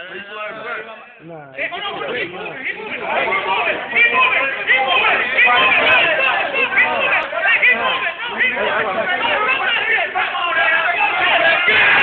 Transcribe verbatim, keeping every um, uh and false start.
Nah. Hey, hold on, keep moving, keep moving, keep moving, keep moving, keep moving, keep moving, keep moving, keep moving.